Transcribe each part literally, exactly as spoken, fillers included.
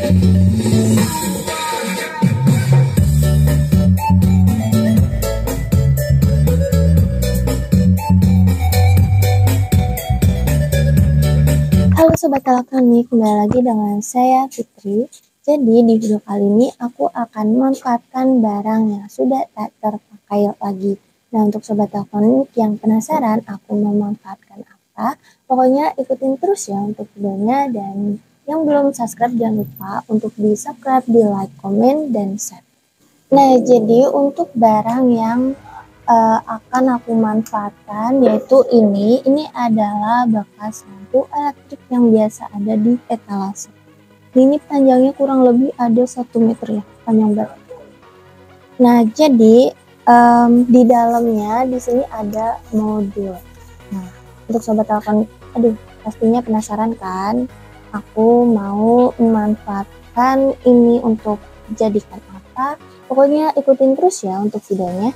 Halo Sobat Elektronik, kembali lagi dengan saya Fitri. Jadi di video kali ini aku akan memanfaatkan barang yang sudah tak terpakai lagi. Nah, untuk Sobat Elektronik yang penasaran aku memanfaatkan apa, pokoknya ikutin terus ya untuk videonya. Dan yang belum subscribe jangan lupa untuk di subscribe, di like, komen, dan share. Nah, jadi untuk barang yang uh, akan aku manfaatkan yaitu ini ini adalah bekas lampu elektrik yang biasa ada di etalase. Ini panjangnya kurang lebih ada satu meter ya, panjang banget. Nah, jadi um, di dalamnya di sini ada modul. Nah, untuk sobat telepon, aduh pastinya penasaran kan, aku mau memanfaatkan ini untuk jadikan apa. Pokoknya ikutin terus ya untuk videonya.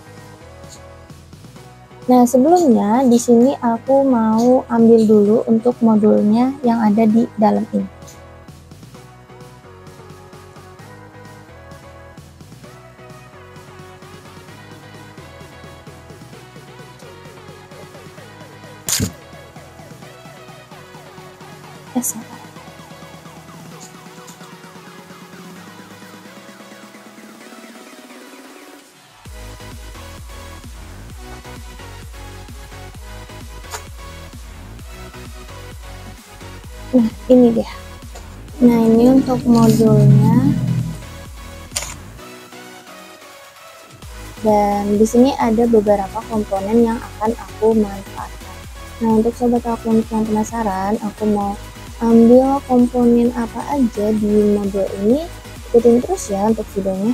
Nah, sebelumnya di sini aku mau ambil dulu untuk modulnya yang ada di dalam ini. Ya, sabar. Nah, ini dia. Nah, ini untuk modulnya. Dan di sini ada beberapa komponen yang akan aku manfaatkan. Nah, untuk sobat elektronik yang penasaran, aku mau ambil komponen apa aja di modul ini, ikutin terus ya untuk videonya.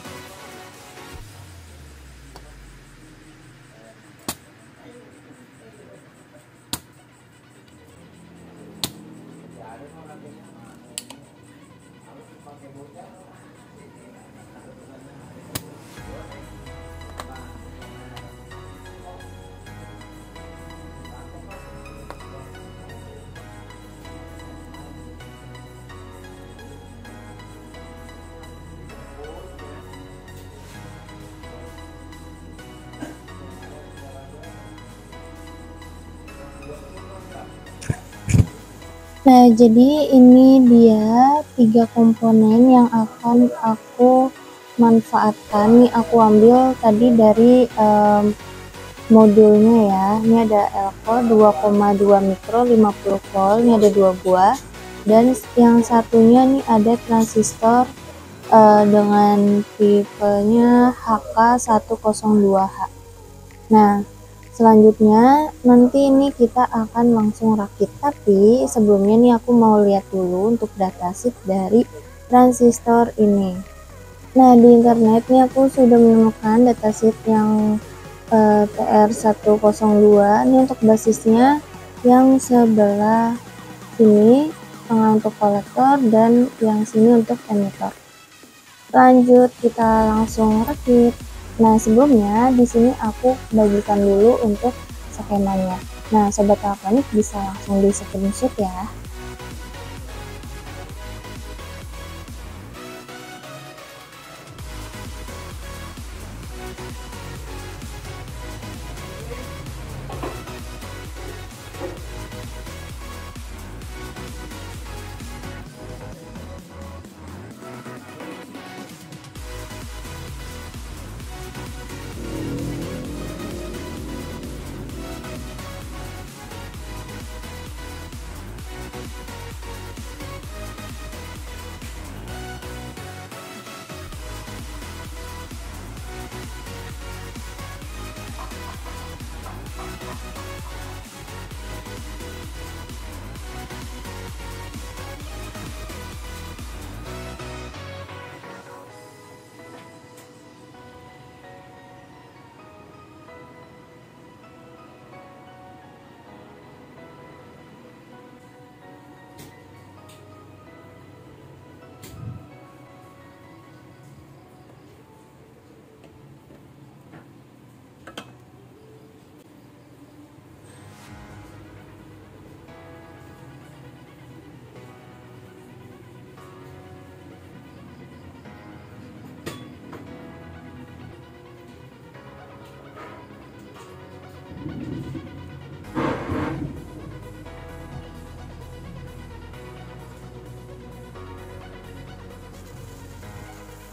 Nah, jadi ini dia tiga komponen yang akan aku manfaatkan. Nih aku ambil tadi dari um, modulnya ya. Ini ada elko dua koma dua mikro lima puluh volt, ini ada dua buah. Dan yang satunya nih ada transistor uh, dengan tipenya H K seratus dua H. Nah, selanjutnya nanti ini kita akan langsung rakit, tapi sebelumnya nih aku mau lihat dulu untuk datasheet dari transistor ini. Nah, di internet nih aku sudah menemukan datasheet yang eh, T R seratus dua. Ini untuk basisnya yang sebelah sini tengah untuk kolektor dan yang sini untuk emitter. Lanjut kita langsung rakit. Nah, sebelumnya di sini aku bagikan dulu untuk skemanya. Nah, sobat elektronik bisa langsung di screenshot ya.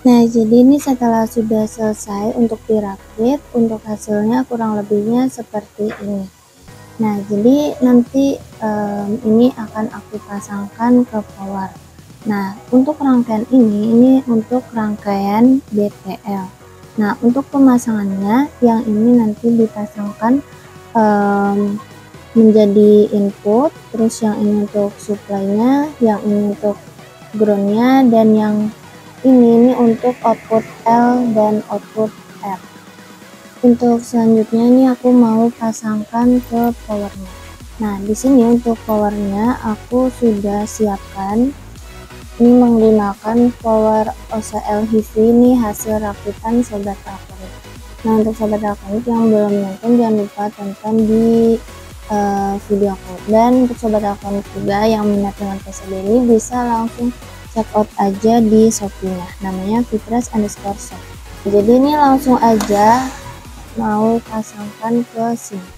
Nah, jadi ini setelah sudah selesai untuk dirakit, untuk hasilnya kurang lebihnya seperti ini. Nah, jadi nanti um, ini akan aku pasangkan ke power. Nah, untuk rangkaian ini, ini untuk rangkaian B T L. Nah, untuk pemasangannya, yang ini nanti dipasangkan um, menjadi input, terus yang ini untuk supply-nya, yang ini untuk ground-nya, dan yang ini, ini untuk output L dan output R. Untuk selanjutnya ini aku mau pasangkan ke powernya. Nah, di sini untuk powernya aku sudah siapkan. Ini menggunakan power O C L Hifi, ini hasil rakitan sobat Alkalit. Nah, untuk sobat Alkalit yang belum nonton, jangan lupa tonton di uh, video aku. Dan untuk sobat Alkalit juga yang minat dengan P C B ini bisa langsung check out aja di Shopee-nya, namanya fitras underscore shop. Jadi ini langsung aja mau pasangkan ke sini.